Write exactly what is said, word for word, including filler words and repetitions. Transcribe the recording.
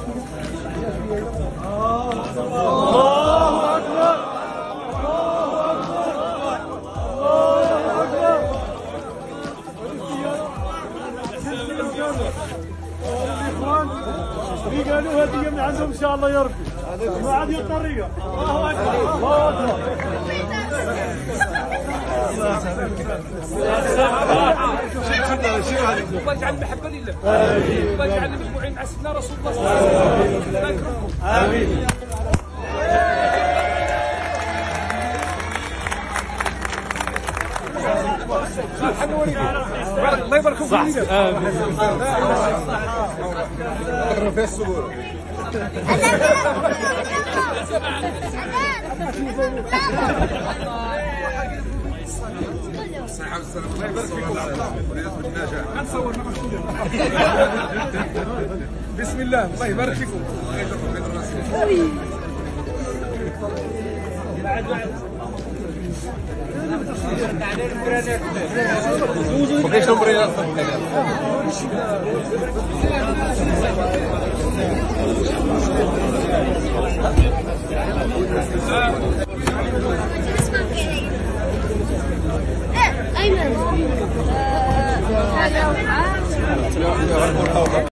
اللي قالوا هذه من عندهم ان شاء الله يا ربي ما عاد الطريقه. الله اكبر الله اكبر. الله يجعل المحبه لله. امين. الله يجعل المجموعين مع سيدنا رسول الله صلى الله عليه وسلم. الله يكرمكم. امين. الله يبارك فيك. امين. في الصبور. الصحة والسلامة. الله يبارك فيكم. نصور بسم الله. الله يبارك فيكم. وكيش نمبر أيمن.